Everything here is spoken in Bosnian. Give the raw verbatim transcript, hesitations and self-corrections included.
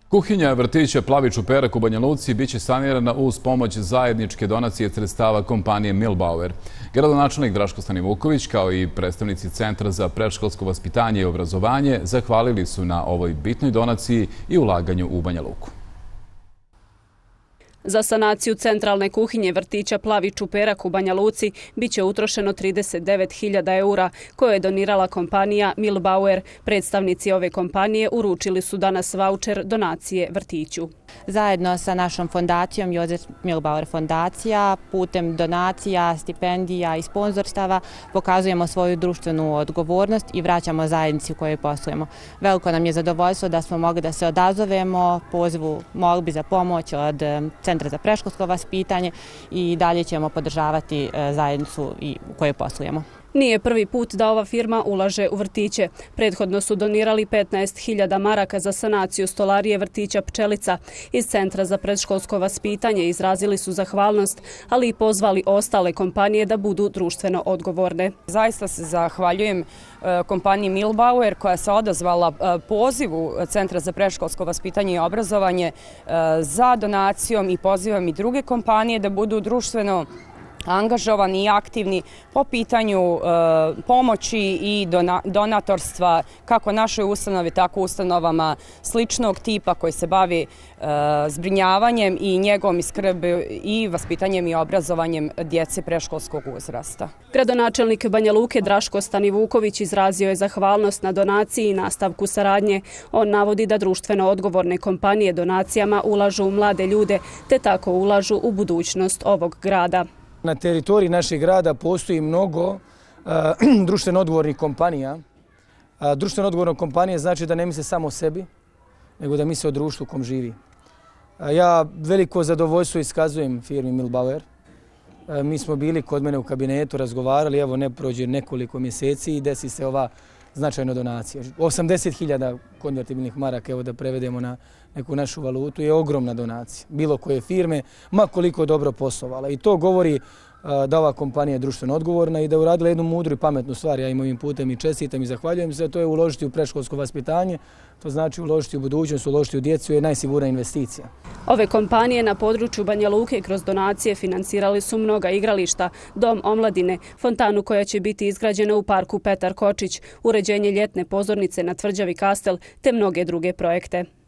Kuhinja vrtića Plavi Čuperak u Banja Luci biće sanirana uz pomoć zajedničke donacije sredstava kompanije Milbauer. Gradonačelnik Draško Stanivuković kao i predstavnici Centra za predškolsko vaspitanje i obrazovanje zahvalili su na ovoj bitnoj donaciji i ulaganju u Banja Luku. Za sanaciju centralne kuhinje vrtića Plavi Čuperak u Banja Luci biće utrošeno trideset devet hiljada eura koje je donirala kompanija Milbauer. Predstavnici ove kompanije uručili su danas vaučer donacije vrtiću. Zajedno sa našom fondacijom Jozef Milbauer fondacija putem donacija, stipendija i sponzorstava pokazujemo svoju društvenu odgovornost i vraćamo zajednici u kojoj poslujemo. Veliko nam je zadovoljstvo da smo mogli da se odazovemo pozivu molbi za pomoć od Centra za predškolsko vaspitanje i dalje ćemo podržavati zajednicu u kojoj poslujemo. Nije prvi put da ova firma ulaže u vrtiće. Prethodno su donirali petnaest hiljada maraka za sanaciju stolarije vrtića Pčelica. Iz Centra za predškolsko vaspitanje izrazili su zahvalnost, ali i pozvali ostale kompanije da budu društveno odgovorne. Zaista se zahvaljujem kompaniji Milbauer koja se odazvala pozivu Centra za predškolsko vaspitanje i obrazovanje za donacijom i pozivam i druge kompanije da budu društveno angažovani i aktivni po pitanju pomoći i donatorstva kako našoj ustanovi, tako ustanovama sličnog tipa koji se bavi zbrinjavanjem i njegovom i skrbi i vaspitanjem i obrazovanjem djece predškolskog uzrasta. Gradonačelnik Banja Luke Draško Stanivuković izrazio je zahvalnost na donaciji i nastavku saradnje. On navodi da društveno odgovorne kompanije donacijama ulažu u mlade ljude te tako ulažu u budućnost ovog grada. Na teritoriji našeg grada postoji mnogo društveno odgovornih kompanija. Društveno odgovorna kompanija znači da ne misle samo o sebi, nego da misle o društvu u kom živi. Ja veliko zadovoljstvo iskazujem firmi Milbauer. Mi smo bili kod mene u kabinetu, razgovarali, evo ne prođe nekoliko mjeseci i desi se ova značajna donacija. osamdeset hiljada konvertibilnih maraka, evo da prevedemo na neku našu valutu, je ogromna donacija. Bilo koje firme, ma koliko dobro poslovala. I to govori da ova kompanija je društveno odgovorna i da je uradila jednu mudru i pametnu stvar. Ja im ovim putem i čestitam i zahvaljujem se. To je uložiti u predškolsko vaspitanje, to znači uložiti u budućnost, uložiti u djecu je najsigurnija investicija. Ove kompanije na području Banja Luke kroz donacije financirali su mnoga igrališta, dom omladine, fontanu koja će biti izgrađena u parku Petar Kočić, uređenje ljetne pozornice na Tvrđavi Kastel te mnoge druge projekte.